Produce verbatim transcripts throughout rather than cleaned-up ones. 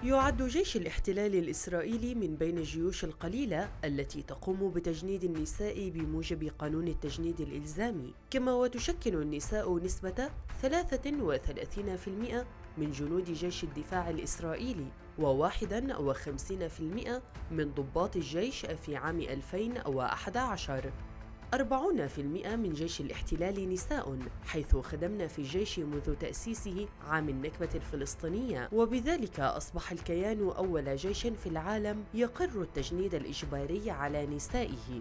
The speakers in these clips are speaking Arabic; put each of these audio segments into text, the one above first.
يعد جيش الاحتلال الإسرائيلي من بين الجيوش القليلة التي تقوم بتجنيد النساء بموجب قانون التجنيد الإلزامي، كما وتشكل النساء نسبة ثلاثة وثلاثين بالمئة من جنود جيش الدفاع الإسرائيلي وواحد وخمسين بالمئة من ضباط الجيش في عام ألفين وأحد عشر. أربعين بالمئة من جيش الاحتلال نساء، حيث خدمن في الجيش منذ تأسيسه عام النكبة الفلسطينية، وبذلك أصبح الكيان أول جيش في العالم يقر التجنيد الإجباري على نسائه.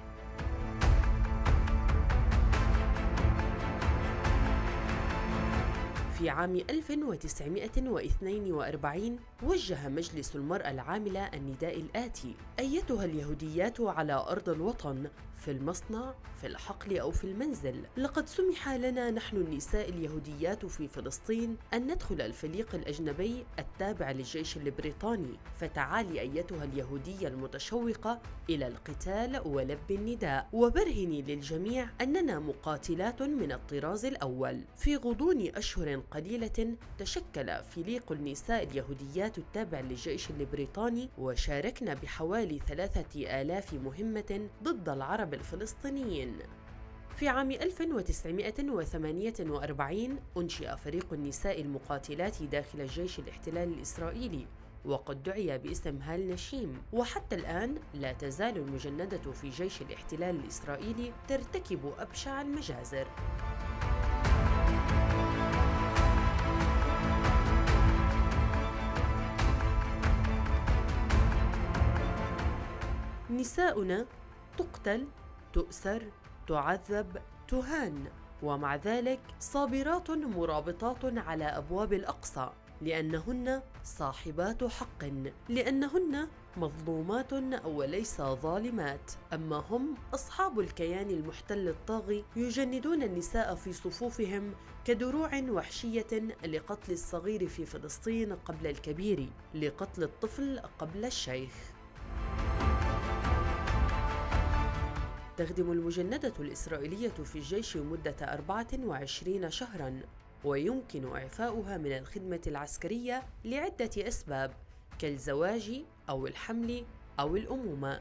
في عام ألف وتسعمئة واثنين وأربعين وجه مجلس المرأة العاملة النداء الآتي: أيتها اليهوديات على أرض الوطن، في المصنع، في الحقل أو في المنزل، لقد سمح لنا نحن النساء اليهوديات في فلسطين أن ندخل الفريق الأجنبي التابع للجيش البريطاني، فتعالي أيتها اليهودية المتشوقة إلى القتال ولب النداء، وبرهني للجميع أننا مقاتلات من الطراز الأول. في غضون أشهر قليلة تشكل فريق النساء اليهوديات التابع للجيش البريطاني، وشاركنا بحوالي ثلاثة آلاف مهمة ضد العرب الفلسطينيين. في عام ألف وتسعمئة وثمانية وأربعين أنشئ فريق النساء المقاتلات داخل الجيش الاحتلال الإسرائيلي، وقد دعي باسم هال نشيم، وحتى الآن لا تزال المجندة في جيش الاحتلال الإسرائيلي ترتكب أبشع المجازر. نساؤنا تقتل، تؤسر، تعذب، تهان، ومع ذلك صابرات مرابطات على أبواب الأقصى، لأنهن صاحبات حق، لأنهن مظلومات وليس ظالمات. أما هم أصحاب الكيان المحتل الطاغي يجندون النساء في صفوفهم كدروع وحشية لقتل الصغير في فلسطين قبل الكبير، لقتل الطفل قبل الشيخ. تخدم المجندة الإسرائيلية في الجيش مدة أربعة وعشرين شهراً، ويمكن إعفاؤها من الخدمة العسكرية لعدة أسباب كالزواج أو الحمل أو الأمومة.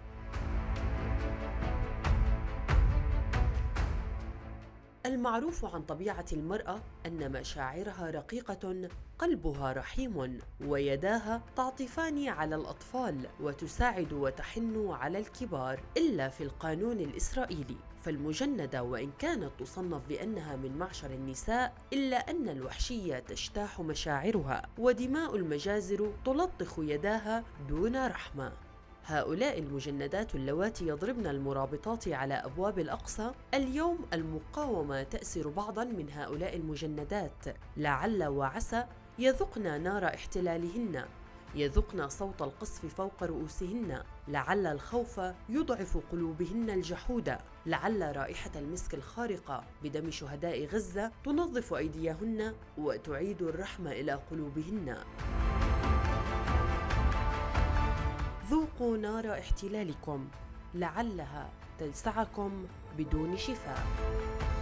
المعروف عن طبيعة المرأة أن مشاعرها رقيقة، قلبها رحيم، ويداها تعطفان على الأطفال وتساعد وتحن على الكبار، إلا في القانون الإسرائيلي، فالمجندة وإن كانت تصنف بأنها من معشر النساء، إلا أن الوحشية تجتاح مشاعرها، ودماء المجازر تلطخ يداها دون رحمة. هؤلاء المجندات اللواتي يضربن المرابطات على أبواب الأقصى، اليوم المقاومة تأسر بعضاً من هؤلاء المجندات، لعل وعسى يذقن نار احتلالهن، يذقن صوت القصف فوق رؤوسهن، لعل الخوف يضعف قلوبهن الجحودة، لعل رائحة المسك الخارقة بدم شهداء غزة تنظف أيديهن وتعيد الرحمة إلى قلوبهن. ذوقوا نار احتلالكم، لعلها تلسعكم بدون شفاء.